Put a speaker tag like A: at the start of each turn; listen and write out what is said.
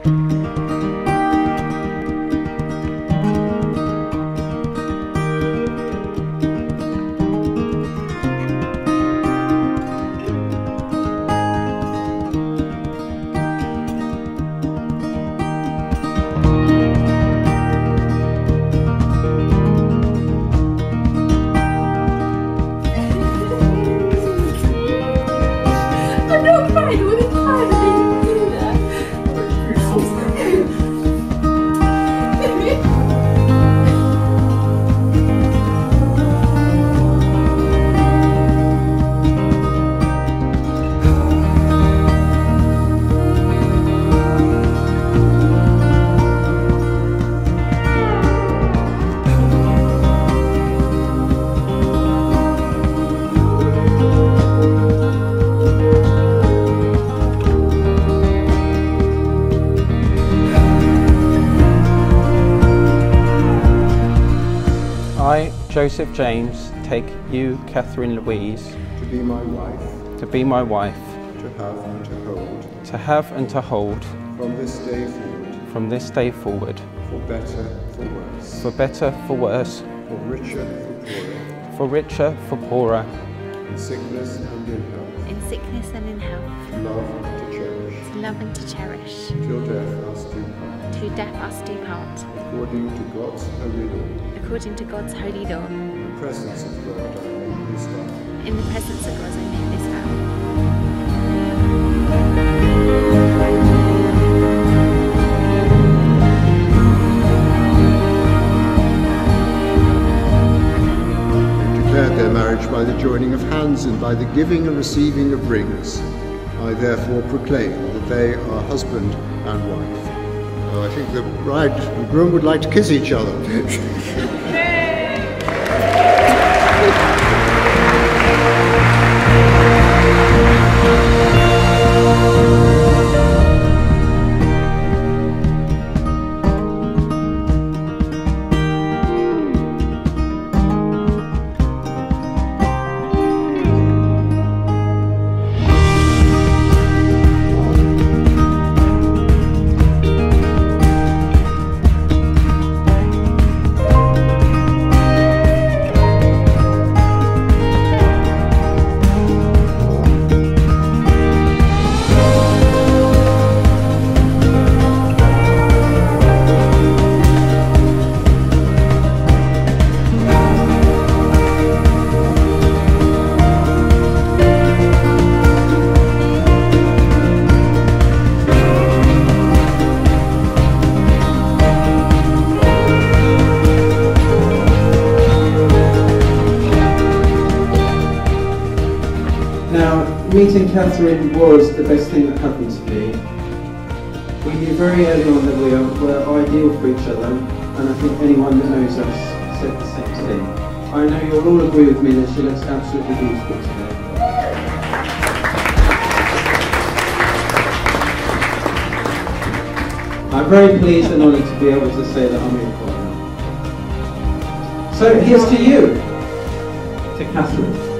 A: I, Joseph James, take you, Catherine Louise,
B: to be my wife,
A: to be my wife,
B: to have and to hold,
A: to have and to hold,
B: from this day forward,
A: from this day forward,
B: for better, for worse,
A: for better, for worse,
B: for richer, for poorer,
A: for richer, for poorer,
B: in sickness and in health,
C: in sickness and in health,
B: to love and to cherish,
C: to love and to cherish,
B: till death us do part,
C: till death us do part,
B: according to God's holy law,
C: according to God's holy law.
B: in the presence of God I make this vow.
C: In the presence of God I make this vow.
B: Declared their marriage by the joining of hands and by the giving and receiving of rings. I therefore proclaim that they are husband and wife. I think the bride and groom would like to kiss each other.
D: Now, meeting Catherine was the best thing that happened to me. We knew very early on that we were ideal for each other, and I think anyone that knows us said the same thing. I know you'll all agree with me that she looks absolutely beautiful today. I'm very pleased and honoured to be able to say that I'm your partner. So here's to you, to Catherine.